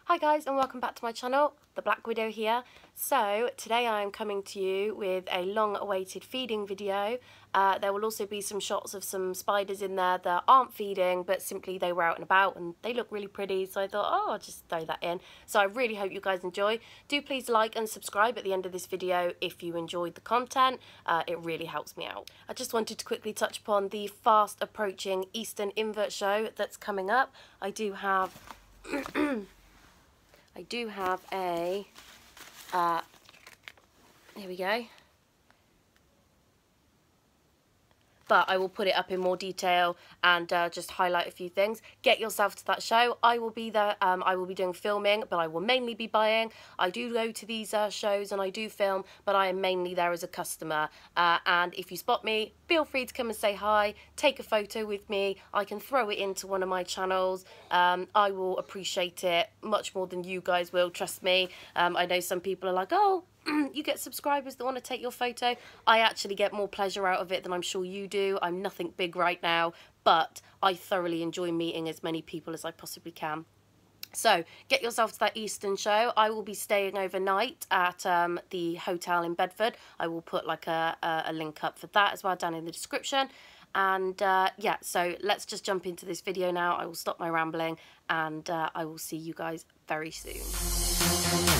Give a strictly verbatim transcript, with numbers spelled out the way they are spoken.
Hi guys, and welcome back to my channel, The Black Widow here. So today I am coming to you with a long awaited feeding video. Uh, there will also be some shots of some spiders in there that aren't feeding, but simply they were out and about and they look really pretty, so I thought, oh, I'll just throw that in. So I really hope you guys enjoy. Do please like and subscribe at the end of this video if you enjoyed the content. Uh, it really helps me out. I just wanted to quickly touch upon the fast approaching Eastern invert show that's coming up. I do have I do have a, uh, here we go, but I will put it up in more detail and uh, just highlight a few things. Get yourself to that show. I will be there. Um, I will be doing filming, but I will mainly be buying. I do go to these uh, shows and I do film, but I am mainly there as a customer. Uh, and if you spot me, feel free to come and say hi, take a photo with me. I can throw it into one of my channels. Um, I will appreciate it much more than you guys will, trust me. Um, I know some people are like, oh, you get subscribers that want to take your photo. I actually get more pleasure out of it than I'm sure you do. I'm nothing big right now, but I thoroughly enjoy meeting as many people as I possibly can. So get yourself to that Eastern show. I will be staying overnight at um, the hotel in Bedford. I will put like a, a, a link up for that as well down in the description. And uh, yeah, so let's just jump into this video now. I will stop my rambling and uh, I will see you guys very soon.